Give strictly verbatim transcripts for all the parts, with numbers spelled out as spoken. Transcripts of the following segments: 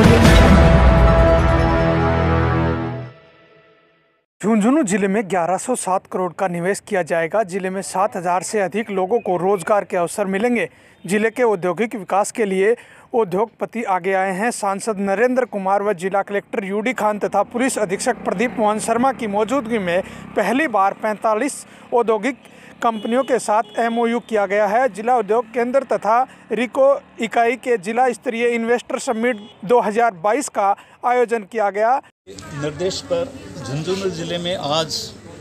झुंझुनू जिले में ग्यारह सौ सात करोड़ का निवेश किया जाएगा। जिले में सात हज़ार से अधिक लोगों को रोजगार के अवसर मिलेंगे। जिले के औद्योगिक विकास के लिए उद्योगपति आगे आए हैं। सांसद नरेंद्र कुमार व जिला कलेक्टर यूडी खान तथा पुलिस अधीक्षक प्रदीप मोहन शर्मा की मौजूदगी में पहली बार पैंतालीस औद्योगिक कंपनियों के साथ एमओयू किया गया है। जिला उद्योग केंद्र तथा रिको इकाई के जिला स्तरीय इन्वेस्टर समिट दो हज़ार बाईस का आयोजन किया गया। निर्देश पर झुंझुनू जिले में आज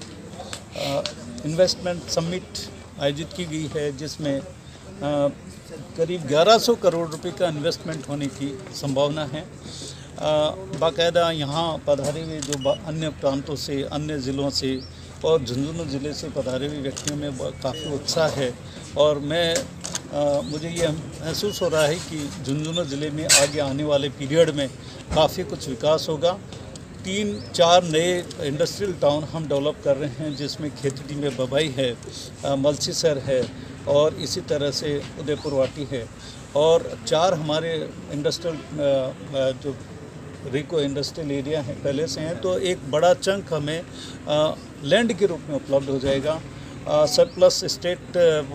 इन्वेस्टमेंट समिट आयोजित की गई है, जिसमें आ, करीब ग्यारह सौ करोड़ रुपए का इन्वेस्टमेंट होने की संभावना है। बाकायदा यहाँ पधारे हुए जो अन्य प्रांतों से, अन्य ज़िलों से और झुंझुनू ज़िले से पधारे हुए व्यक्तियों में काफ़ी उत्साह है और मैं आ, मुझे ये महसूस हो रहा है कि झुंझुनू ज़िले में आगे आने वाले पीरियड में काफ़ी कुछ विकास होगा। तीन चार नए इंडस्ट्रियल टाउन हम डेवलप कर रहे हैं, जिसमें खेतड़ी में बबाई है, मलसीसर है और इसी तरह से उदयपुर वाटी है और चार हमारे इंडस्ट्रियल जो रिको इंडस्ट्रियल एरिया है पहले से हैं, तो एक बड़ा चंक हमें आ, लैंड के रूप में उपलब्ध हो जाएगा। सरप्लस स्टेट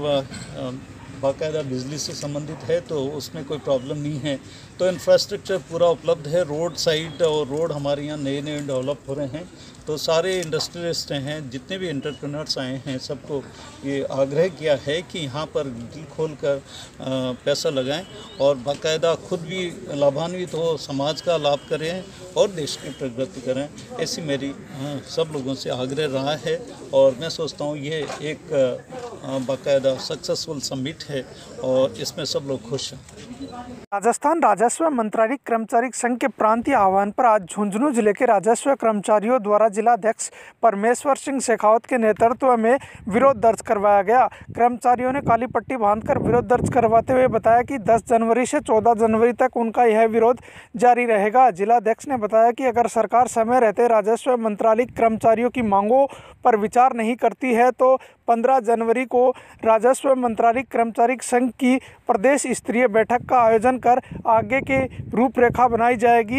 बाकायदा बिजली से संबंधित है, तो उसमें कोई प्रॉब्लम नहीं है। तो इंफ्रास्ट्रक्चर पूरा उपलब्ध है। रोड साइड और रोड हमारे यहाँ नए नए डेवलप हो रहे हैं। तो सारे इंडस्ट्रियलिस्ट हैं, जितने भी एंटरप्रेन्योर्स आए हैं, सबको ये आग्रह किया है कि यहाँ पर दिल खोल कर पैसा लगाएं और बाकायदा खुद भी लाभान्वित हो, समाज का लाभ करें और देश की प्रगति करें। ऐसी मेरी हाँ, सब लोगों से आग्रह रहा है और मैं सोचता हूँ ये एक बाकायदा सक्सेसफुल समिट है और इसमें सब लोग खुश हैं। राजस्थान राजस्व मंत्रालय कर्मचारी संघ के प्रांतीय आह्वान पर आज झुंझुनू जिले के राजस्व कर्मचारियों द्वारा जिलाध्यक्ष परमेश्वर सिंह शेखावत के नेतृत्व में विरोध दर्ज करवाया गया। कर्मचारियों ने काली पट्टी बांधकर विरोध दर्ज करवाते हुए बताया कि दस जनवरी से चौदह जनवरी तक उनका यह विरोध जारी रहेगा। जिलाध्यक्ष ने बताया कि अगर सरकार समय रहते राजस्व मंत्रालय कर्मचारियों की मांगों पर विचार नहीं करती है तो पंद्रह जनवरी को राजस्व मंत्रालय कर्मचारी संघ की प्रदेश स्तरीय बैठक का आयोजन कर आगे की रूपरेखा बनाई जाएगी।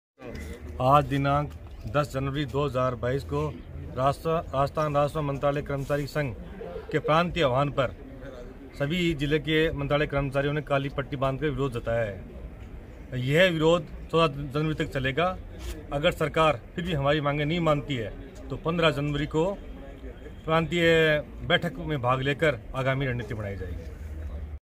आज दिनांक दस जनवरी दो हज़ार बाईस को राजस्थान राजस्व मंत्रालय कर्मचारी संघ के प्रांतीय आह्वान पर सभी जिले के मंत्रालय कर्मचारियों ने काली पट्टी बांधकर विरोध जताया है। यह विरोध चौदह जनवरी तक चलेगा। अगर सरकार फिर भी हमारी मांगें नहीं मानती है तो पंद्रह जनवरी को प्रांतीय बैठक में भाग लेकर आगामी रणनीति बनाई जाएगी।